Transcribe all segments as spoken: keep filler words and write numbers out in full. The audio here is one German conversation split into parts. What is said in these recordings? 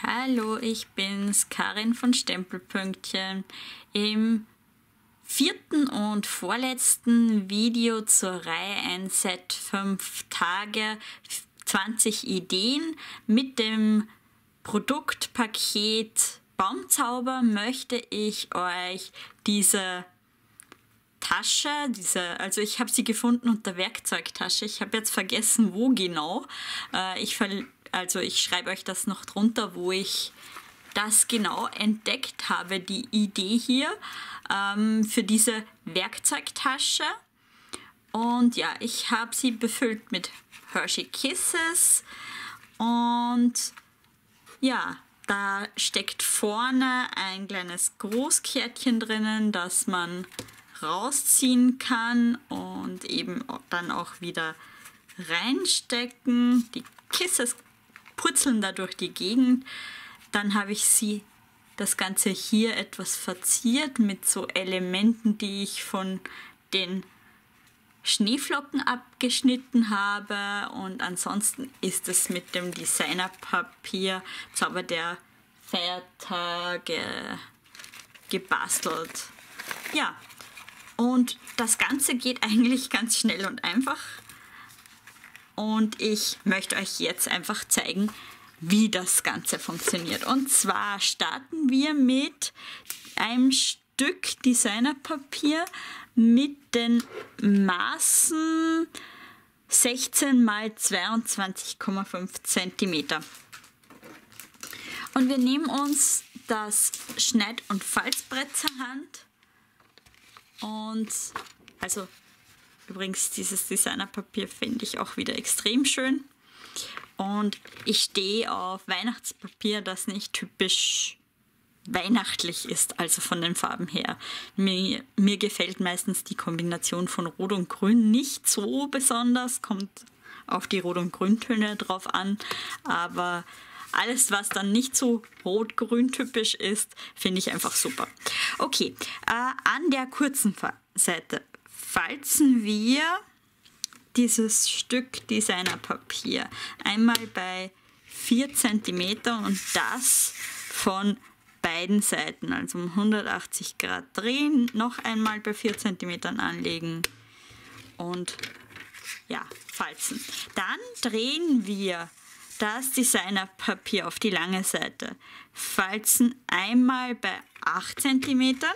Hallo, ich bin's, Karin von Stempelpünktchen. Im vierten und vorletzten Video zur Reihe ein Set fünf Tage, zwanzig Ideen mit dem Produktpaket Baumzauber möchte ich euch diese Tasche, diese, also ich habe sie gefunden unter Werkzeugtasche. Ich habe jetzt vergessen, wo genau. Äh, ich ver Also ich schreibe euch das noch drunter, wo ich das genau entdeckt habe, die Idee hier ähm, für diese Werkzeugtasche. Und ja, ich habe sie befüllt mit Hershey Kisses und ja, da steckt vorne ein kleines Großkärtchen drinnen, das man rausziehen kann und eben dann auch wieder reinstecken. Die Kisses purzeln da durch die Gegend. Dann habe ich sie, das Ganze hier etwas verziert mit so Elementen, die ich von den Schneeflocken abgeschnitten habe. Und ansonsten ist es mit dem Designerpapier Zauber der Feiertage gebastelt. Ja, und das Ganze geht eigentlich ganz schnell und einfach. Und ich möchte euch jetzt einfach zeigen, wie das Ganze funktioniert. Und zwar starten wir mit einem Stück Designerpapier mit den Maßen sechzehn mal zweiundzwanzig Komma fünf Zentimeter. Und wir nehmen uns das Schneid- und Falzbrett zur Hand. Und also übrigens, dieses Designerpapier finde ich auch wieder extrem schön. Und ich stehe auf Weihnachtspapier, das nicht typisch weihnachtlich ist, also von den Farben her. Mir, mir gefällt meistens die Kombination von Rot und Grün nicht so besonders, kommt auf die Rot- und Grüntöne drauf an, aber alles, was dann nicht so rot-grün typisch ist, finde ich einfach super. Okay, äh, an der kurzen Seite falzen wir dieses Stück Designerpapier einmal bei vier Zentimeter und das von beiden Seiten, also um hundertachtzig Grad drehen, noch einmal bei vier Zentimeter anlegen und ja, falzen. Dann drehen wir das Designerpapier auf die lange Seite, falzen einmal bei acht Zentimeter,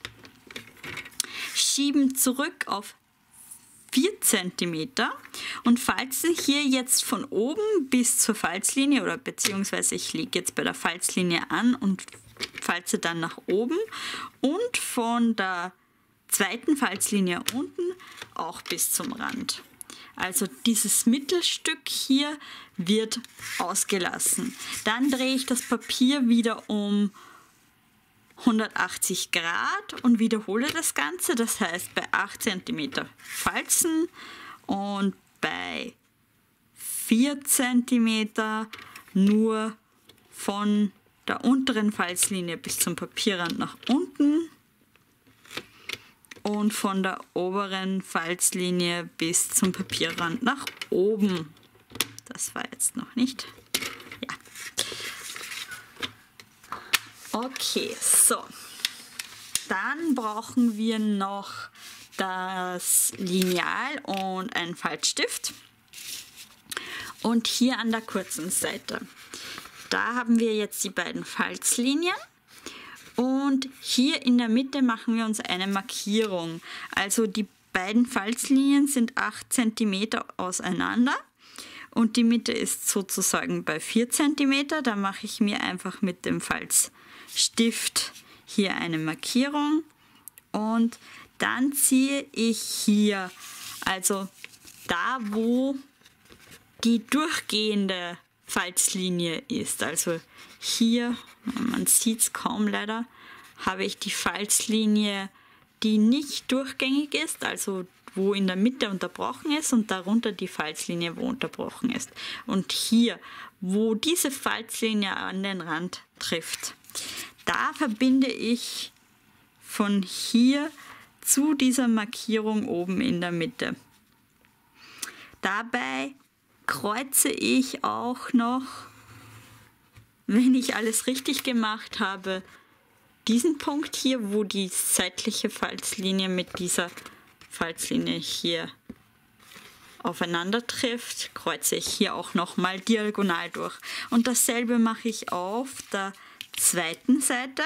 schieben zurück auf vier Zentimeter und falzen hier jetzt von oben bis zur Falzlinie, oder beziehungsweise ich lege jetzt bei der Falzlinie an und falze dann nach oben und von der zweiten Falzlinie unten auch bis zum Rand. Also dieses Mittelstück hier wird ausgelassen. Dann drehe ich das Papier wieder um hundertachtzig Grad und wiederhole das Ganze. Das heißt, bei acht Zentimeter falzen und bei vier Zentimeter nur von der unteren Falzlinie bis zum Papierrand nach unten und von der oberen Falzlinie bis zum Papierrand nach oben. Das war jetzt noch nicht. Ja. Okay, so. Dann brauchen wir noch das Lineal und einen Faltstift. Und hier an der kurzen Seite. Da haben wir jetzt die beiden Falzlinien. Und hier in der Mitte machen wir uns eine Markierung. Also die beiden Falzlinien sind acht Zentimeter auseinander und die Mitte ist sozusagen bei vier Zentimeter. Da mache ich mir einfach mit dem Falzstift hier eine Markierung und dann ziehe ich hier, also da wo die durchgehende Falzlinie ist, also hier, man sieht es kaum leider, habe ich die Falzlinie, die nicht durchgängig ist, also wo in der Mitte unterbrochen ist und darunter die Falzlinie, wo unterbrochen ist. Und hier, wo diese Falzlinie an den Rand trifft, da verbinde ich von hier zu dieser Markierung oben in der Mitte. Dabei kreuze ich auch noch wenn ich alles richtig gemacht habe, diesen Punkt hier, wo die seitliche Falzlinie mit dieser Falzlinie hier aufeinander trifft, kreuze ich hier auch nochmal diagonal durch. Und dasselbe mache ich auf der zweiten Seite.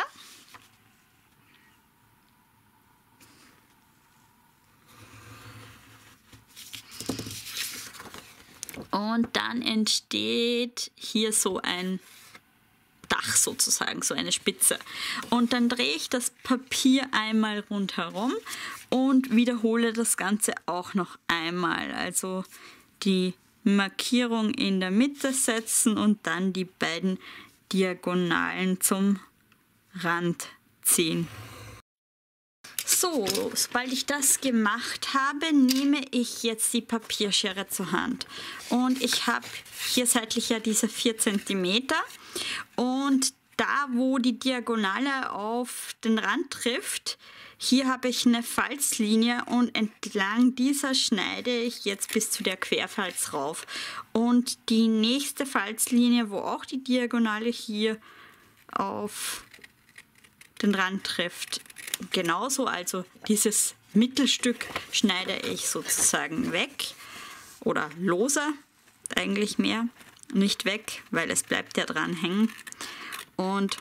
Und dann entsteht hier so ein Dach sozusagen, so eine Spitze. Und dann drehe ich das Papier einmal rundherum und wiederhole das Ganze auch noch einmal. Also die Markierung in der Mitte setzen und dann die beiden Diagonalen zum Rand ziehen. So, sobald ich das gemacht habe, nehme ich jetzt die Papierschere zur Hand. Und ich habe hier seitlich ja diese vier Zentimeter. Und da, wo die Diagonale auf den Rand trifft, hier habe ich eine Falzlinie und entlang dieser schneide ich jetzt bis zu der Querfalz rauf. Und die nächste Falzlinie, wo auch die Diagonale hier auf den Rand trifft, genauso, also dieses Mittelstück schneide ich sozusagen weg oder lose, eigentlich mehr, nicht weg, weil es bleibt ja dran hängen. Und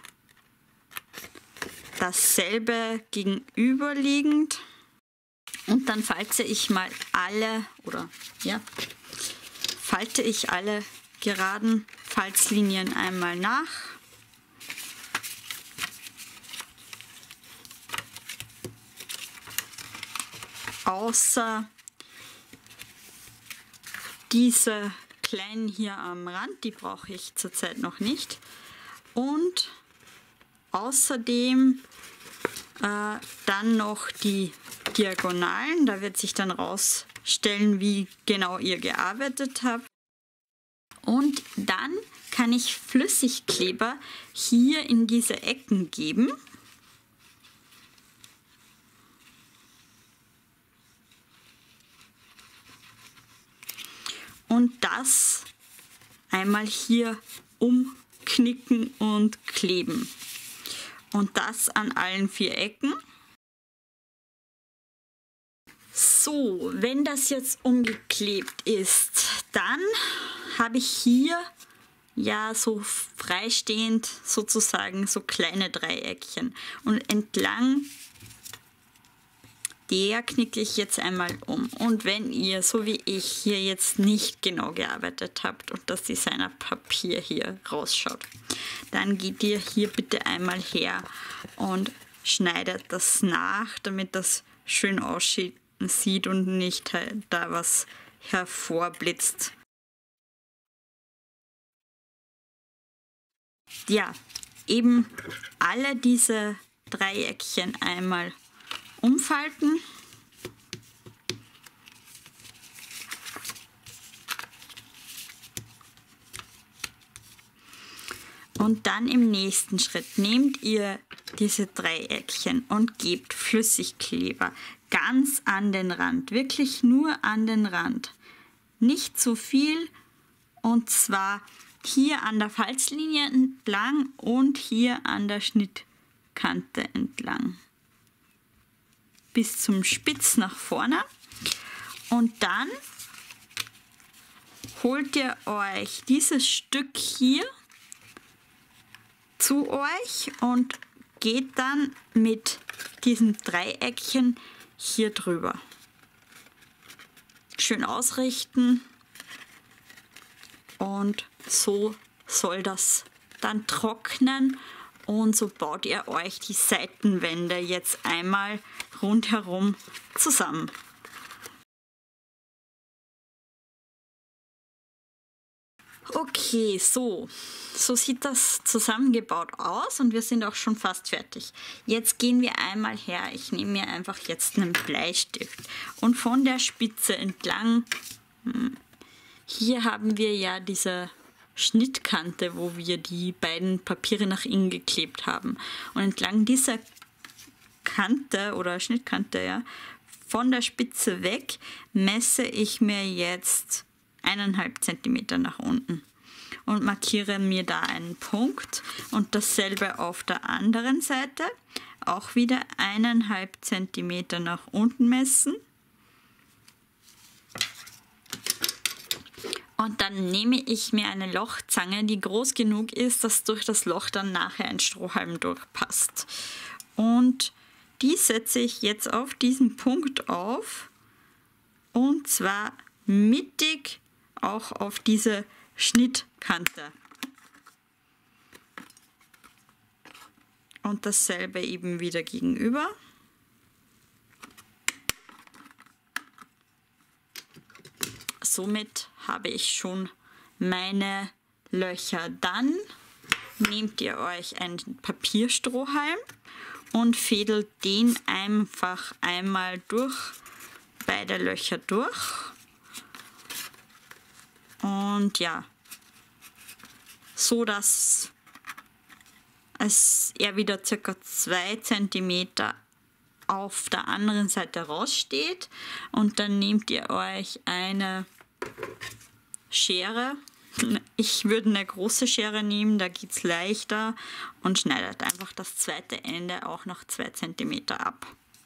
dasselbe gegenüberliegend. Und dann falte ich mal alle, oder ja, falte ich alle geraden Falzlinien einmal nach. Außer diese kleinen hier am Rand, die brauche ich zurzeit noch nicht. Und außerdem äh, dann noch die Diagonalen, da wird sich dann rausstellen, wie genau ihr gearbeitet habt. Und dann kann ich Flüssigkleber hier in diese Ecken geben. Und das einmal hier umknicken und kleben. Und das an allen vier Ecken. So, wenn das jetzt umgeklebt ist, dann habe ich hier ja so freistehend sozusagen so kleine Dreieckchen. Und entlang der knicke ich jetzt einmal um. Und wenn ihr, so wie ich, hier jetzt nicht genau gearbeitet habt und das Designerpapier hier rausschaut, dann geht ihr hier bitte einmal her und schneidet das nach, damit das schön aussieht und nicht da was hervorblitzt. Ja, eben alle diese Dreieckchen einmal umfalten. Und dann im nächsten Schritt nehmt ihr diese Dreieckchen und gebt Flüssigkleber ganz an den Rand, wirklich nur an den Rand. Nicht zu viel, und zwar hier an der Falzlinie entlang und hier an der Schnittkante entlang. Bis zum Spitz nach vorne. Und dann holt ihr euch dieses Stück hier zu euch und geht dann mit diesem Dreieckchen hier drüber. Schön ausrichten und so soll das dann trocknen. Und so baut ihr euch die Seitenwände jetzt einmal rundherum zusammen. Okay, so, so sieht das zusammengebaut aus und wir sind auch schon fast fertig. Jetzt gehen wir einmal her. Ich nehme mir einfach jetzt einen Bleistift und von der Spitze entlang, hier haben wir ja diese Schnittkante, wo wir die beiden Papiere nach innen geklebt haben. Und entlang dieser Kante oder Schnittkante, ja, von der Spitze weg, messe ich mir jetzt eineinhalb Zentimeter nach unten. und markiere mir da einen Punkt und dasselbe auf der anderen Seite. Auch wieder eineinhalb Zentimeter nach unten messen. Und dann nehme ich mir eine Lochzange, die groß genug ist, dass durch das Loch dann nachher ein Strohhalm durchpasst. Und die setze ich jetzt auf diesen Punkt auf, und zwar mittig auch auf diese Schnittkante. Und dasselbe eben wieder gegenüber. Somit habe ich schon meine Löcher. Dann nehmt ihr euch einen Papierstrohhalm und fädelt den einfach einmal durch beide Löcher durch. Und ja, so dass es er wieder circa zwei Zentimeter auf der anderen Seite raussteht. Und dann nehmt ihr euch eine Schere. Ich würde eine große Schere nehmen, da geht es leichter, und schneidet einfach das zweite Ende auch noch zwei Zentimeter ab.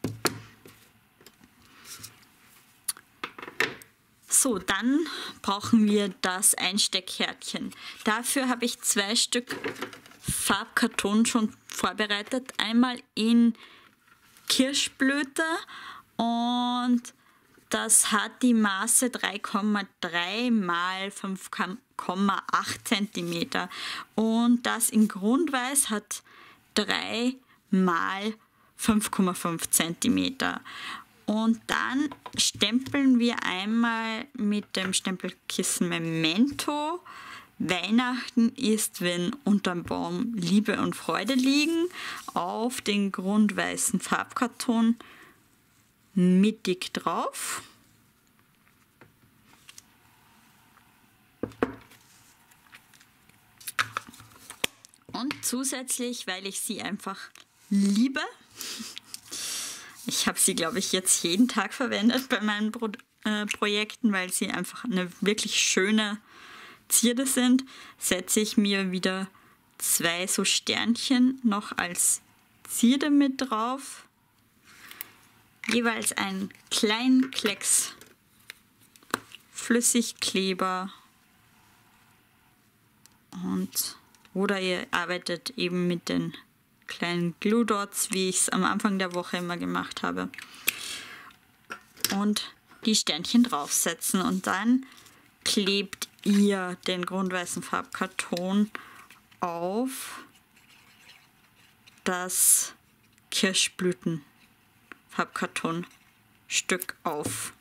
So, dann brauchen wir das Einsteckkärtchen. Dafür habe ich zwei Stück Farbkarton schon vorbereitet. Einmal in Kirschblüte, und das hat die Maße drei Komma drei mal fünf Komma acht Zentimeter, und das in Grundweiß hat drei mal fünf Komma fünf Zentimeter. Und dann stempeln wir einmal mit dem Stempelkissen Memento. Weihnachten ist, wenn unterm Baum Liebe und Freude liegen, auf den grundweißen Farbkarton mittig drauf. Und zusätzlich, weil ich sie einfach liebe, ich habe sie, glaube ich, jetzt jeden Tag verwendet bei meinen Pro äh, Projekten, weil sie einfach eine wirklich schöne Zierde sind, setze ich mir wieder zwei so Sternchen noch als Zierde mit drauf. Jeweils einen kleinen Klecks Flüssigkleber. Und oder ihr arbeitet eben mit den kleinen Glue Dots, wie ich es am Anfang der Woche immer gemacht habe. Und die Sternchen draufsetzen, und dann klebt ihr den grundweißen Farbkarton auf das Kirschblütenfarbkartonstück auf.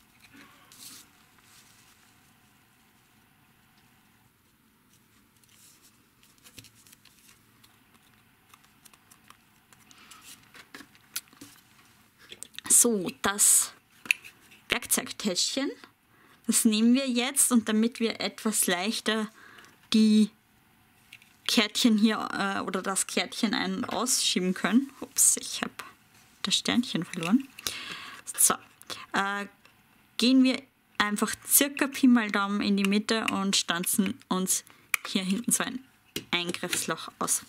So, das Werkzeugtäschchen, das nehmen wir jetzt, und damit wir etwas leichter die Kärtchen hier äh, oder das Kärtchen ein- und ausschieben können. Ups, ich habe das Sternchen verloren. So, äh, gehen wir einfach circa Pi mal Daumen in die Mitte und stanzen uns hier hinten so ein Eingriffsloch aus.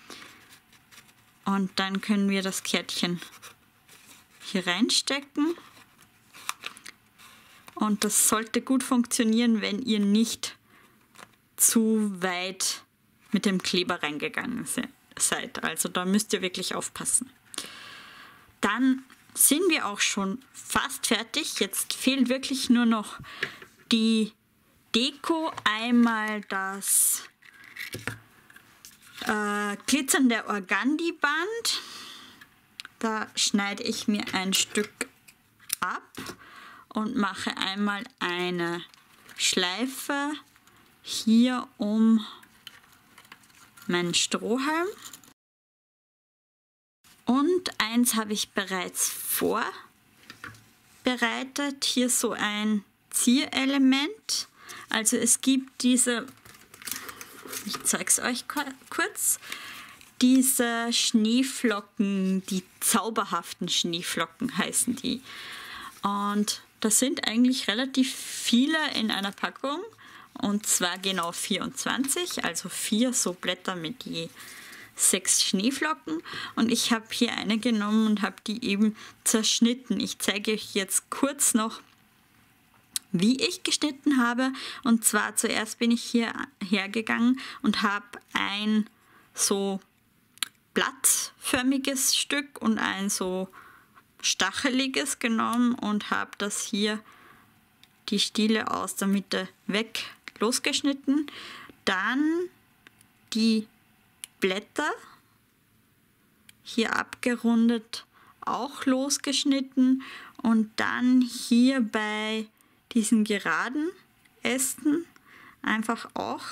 Und dann können wir das Kärtchen hier reinstecken. Und das sollte gut funktionieren, wenn ihr nicht zu weit mit dem Kleber reingegangen seid. Also da müsst ihr wirklich aufpassen. Dann sind wir auch schon fast fertig. Jetzt fehlt wirklich nur noch die Deko. Einmal das äh, glitzernde Organdi-Band. Da schneide ich mir ein Stück ab und mache einmal eine Schleife hier um meinen Strohhalm. Und eins habe ich bereits vorbereitet. Hier so ein Zierelement. Also es gibt diese, ich zeige es euch kurz, diese Schneeflocken, die zauberhaften Schneeflocken heißen die. Und das sind eigentlich relativ viele in einer Packung. und zwar genau vierundzwanzig, also vier so Blätter mit je sechs Schneeflocken, und ich habe hier eine genommen und habe die eben zerschnitten. Ich zeige euch jetzt kurz noch, wie ich geschnitten habe, und zwar zuerst bin ich hier hergegangen und habe ein so blattförmiges Stück und ein so stacheliges genommen und habe das hier die Stiele aus der Mitte weg losgeschnitten. Dann die Blätter hier abgerundet auch losgeschnitten und dann hier bei diesen geraden Ästen einfach auch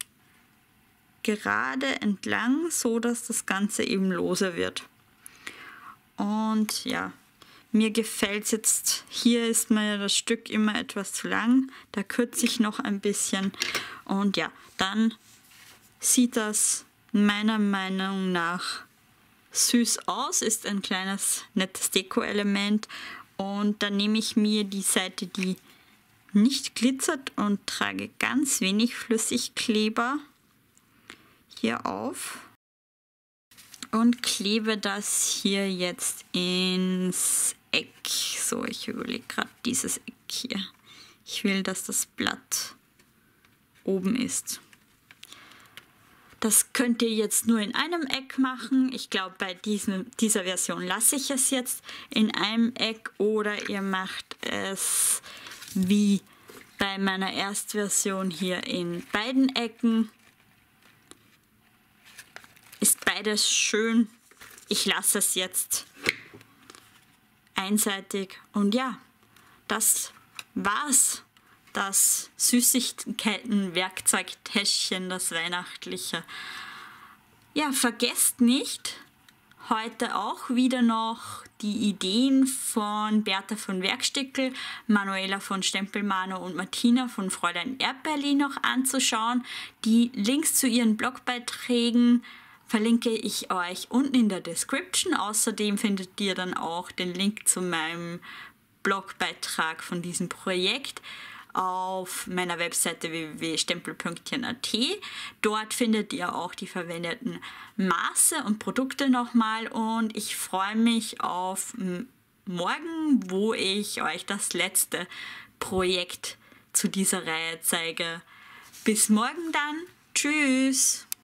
gerade entlang, so dass das Ganze eben lose wird. Und ja, mir gefällt es jetzt, hier ist mir das Stück immer etwas zu lang, da kürze ich noch ein bisschen und ja, dann sieht das meiner Meinung nach süß aus, ist ein kleines nettes Deko-Element, und dann nehme ich mir die Seite, die nicht glitzert, und trage ganz wenig Flüssigkleber hier auf und klebe das hier jetzt ins Eck. So, ich überlege gerade dieses Eck hier. Ich will, dass das Blatt oben ist. Das könnt ihr jetzt nur in einem Eck machen. Ich glaube, bei diesem, dieser Version lasse ich es jetzt in einem Eck, oder ihr macht es wie bei meiner Erstversion hier in beiden Ecken. Ist beides schön. Ich lasse es jetzt einseitig. Und ja, das war's. Das Süßigkeiten-Werkzeugtäschchen, das weihnachtliche. Ja, vergesst nicht, heute auch wieder noch die Ideen von Bertha von Werkstickel, Manuela von Stempelmano und Martina von Fräulein Erdbeerli noch anzuschauen. Die Links zu ihren Blogbeiträgen verlinke ich euch unten in der Description. Außerdem findet ihr dann auch den Link zu meinem Blogbeitrag von diesem Projekt auf meiner Webseite w w w punkt stempelpünktchen punkt a t. Dort findet ihr auch die verwendeten Maße und Produkte nochmal, und ich freue mich auf morgen, wo ich euch das letzte Projekt zu dieser Reihe zeige. Bis morgen dann. Tschüss!